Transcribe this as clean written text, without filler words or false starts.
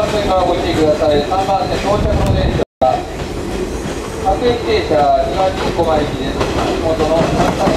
線からご注意ください。3番線到着の電車、各駅停車東小前駅です。足元の